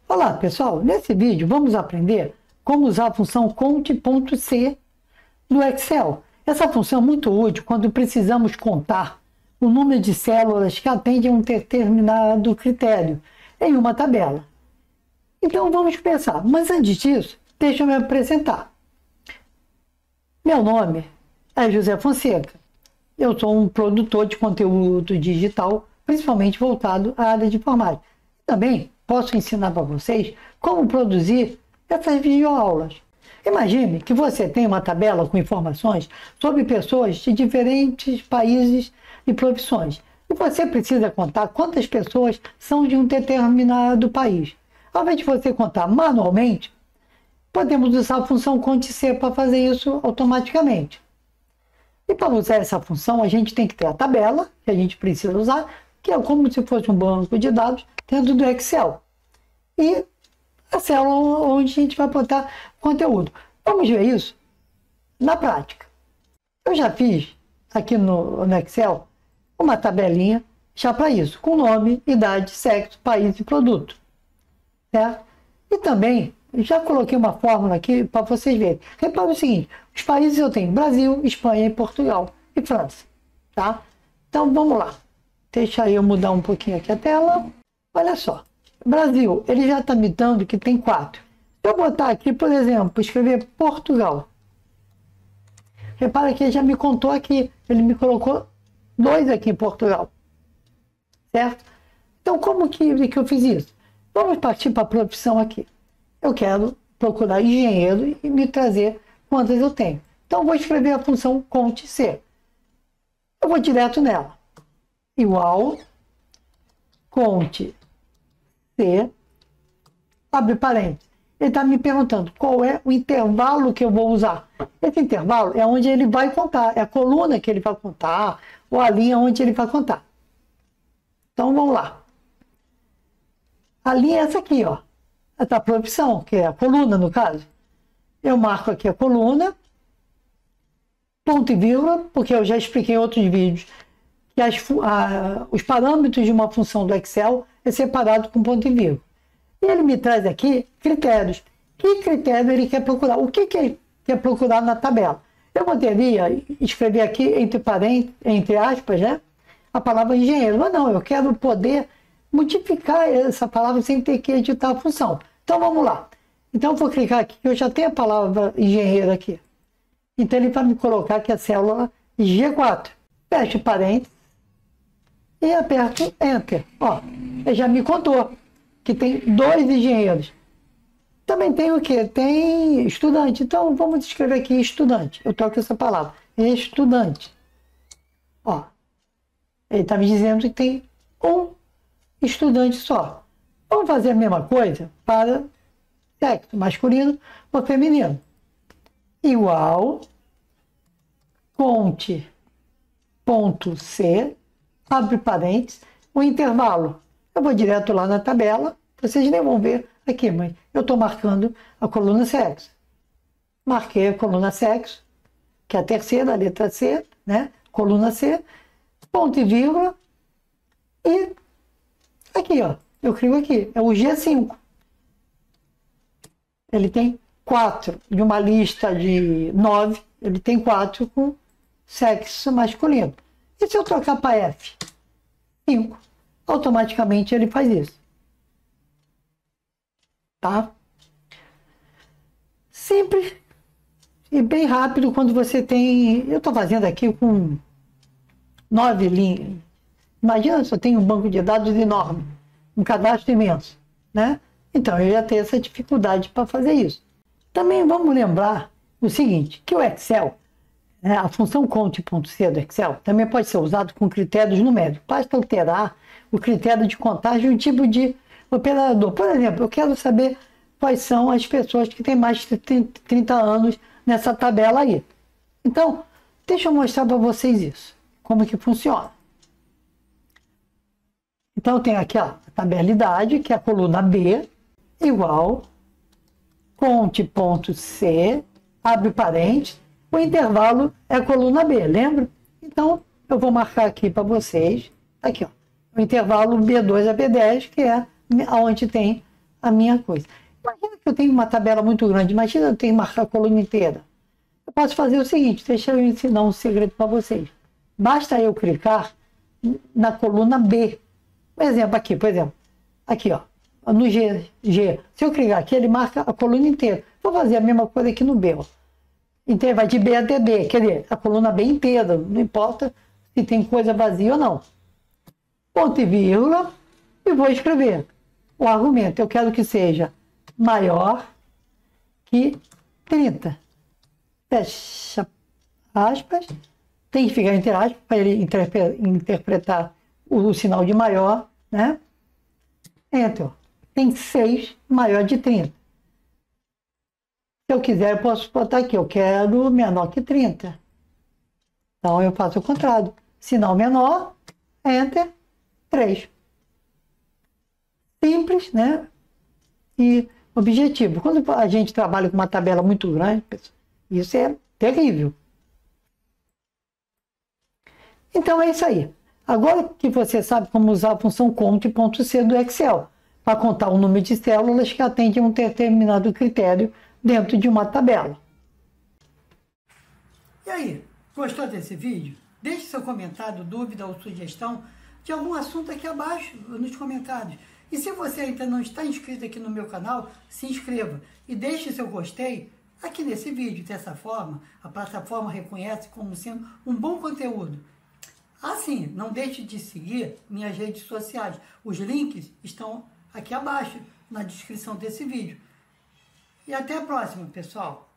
Olá pessoal, nesse vídeo vamos aprender como usar a função cont.c no Excel. Essa função é muito útil quando precisamos contar o número de células que atendem a um determinado critério em uma tabela. Então vamos começar, mas antes disso, deixa eu me apresentar. Meu nome é José Fonseca. Eu sou um produtor de conteúdo digital, principalmente voltado à área de informática. Também posso ensinar para vocês como produzir essas videoaulas. Imagine que você tem uma tabela com informações sobre pessoas de diferentes países e profissões. E você precisa contar quantas pessoas são de um determinado país. Ao invés de você contar manualmente, podemos usar a função cont.c para fazer isso automaticamente. E para usar essa função, a gente tem que ter a tabela, que a gente precisa usar, que é como se fosse um banco de dados dentro do Excel. E a célula onde a gente vai botar conteúdo. Vamos ver isso na prática. Eu já fiz aqui no Excel uma tabelinha já para isso, com nome, idade, sexo, país e produto. Certo? E também já coloquei uma fórmula aqui para vocês verem. Repara o seguinte, os países eu tenho Brasil, Espanha, Portugal e França. Tá? Então vamos lá. Deixa eu mudar um pouquinho aqui a tela. Olha só. Brasil, ele já está me dando que tem 4. Se eu botar aqui, por exemplo, escrever Portugal. Repara que ele já me contou aqui. Ele me colocou 2 aqui em Portugal. Certo? Então como que eu fiz isso? Vamos partir para a profissão aqui. Eu quero procurar engenheiro e me trazer quantas eu tenho. Então vou escrever a função cont.c. Eu vou direto nela. Igual cont.c, abre parênteses. Ele está me perguntando qual é o intervalo que eu vou usar. Esse intervalo é onde ele vai contar, é a coluna que ele vai contar, ou a linha onde ele vai contar. Então vamos lá. A linha é essa aqui, ó. Essa é a profissão, que é a coluna no caso. Eu marco aqui a coluna, ponto e vírgula, porque eu já expliquei em outros vídeos que os parâmetros de uma função do Excel é separado com ponto e vírgula. E ele me traz aqui critérios. Que critério ele quer procurar? O que ele quer procurar na tabela? Eu poderia escrever aqui entre parênteses, entre aspas, né, a palavra engenheiro. Mas não, eu quero poder modificar essa palavra sem ter que editar a função. Então vamos lá. Então eu vou clicar aqui, eu já tenho a palavra engenheiro aqui. Então ele vai me colocar aqui a célula G4. Fecho parênteses e aperto Enter. Ó, ele já me contou que tem 2 engenheiros. Também tem o quê? Tem estudante. Então vamos escrever aqui estudante. Eu troco essa palavra. Estudante. Ó, ele está me dizendo que tem um estudante só. Vamos fazer a mesma coisa para sexo, masculino ou feminino. Igual cont.c, abre parênteses, o intervalo. Eu vou direto lá na tabela, vocês nem vão ver aqui, mas eu estou marcando a coluna sexo. Marquei a coluna sexo, que é a terceira, a letra C, né? Coluna C, ponto e vírgula, e aqui, ó, eu clico aqui, é o G5. Ele tem 4, de uma lista de 9, ele tem 4 com sexo masculino. E se eu trocar para F? 5. Automaticamente ele faz isso. Tá? Simples e bem rápido quando você tem... Eu estou fazendo aqui com 9 linhas. Imagina se eu tenho um banco de dados enorme, um cadastro imenso, né? Então eu ia ter essa dificuldade para fazer isso. Também vamos lembrar o seguinte, que o Excel, a função cont.c do Excel, também pode ser usado com critérios numéricos. Basta alterar o critério de contagem e o tipo de operador. Por exemplo, eu quero saber quais são as pessoas que têm mais de 30 anos nessa tabela aí. Então, deixa eu mostrar para vocês isso, como que funciona. Então, eu tenho aqui ó, a tabela idade, que é a coluna B, igual cont.c, abre parênteses, o intervalo é a coluna B, lembra? Então, eu vou marcar aqui para vocês, aqui ó, o intervalo B2 a B10, que é onde tem a minha coisa. Imagina que eu tenho uma tabela muito grande, imagina eu tenho que marcar a coluna inteira. Eu posso fazer o seguinte, deixa eu ensinar um segredo para vocês. Basta eu clicar na coluna B. Por exemplo, aqui, ó, no G. Se eu clicar aqui, ele marca a coluna inteira. Vou fazer a mesma coisa aqui no B, ó. Então, vai de B até B, quer dizer, a coluna B inteira, não importa se tem coisa vazia ou não. Ponto e vírgula, e vou escrever o argumento. Eu quero que seja maior que 30. Fecha aspas. Tem que ficar entre aspas para ele interpretar o sinal de maior, né? Enter. Tem 6 maior de 30. Se eu quiser, eu posso botar aqui, eu quero menor que 30. Então, eu faço o contrário. Sinal menor, Enter, 3. Simples, né? E objetivo. Quando a gente trabalha com uma tabela muito grande, isso é terrível. Então, é isso aí. Agora que você sabe como usar a função conte.c do Excel para contar o número de células que atendem a um determinado critério dentro de uma tabela. E aí, gostou desse vídeo? Deixe seu comentário, dúvida ou sugestão de algum assunto aqui abaixo nos comentários. E se você ainda não está inscrito aqui no meu canal, se inscreva e deixe seu gostei aqui nesse vídeo. Dessa forma, a plataforma reconhece como sendo um bom conteúdo. Assim, não deixe de seguir minhas redes sociais. Os links estão aqui abaixo, na descrição desse vídeo. E até a próxima, pessoal!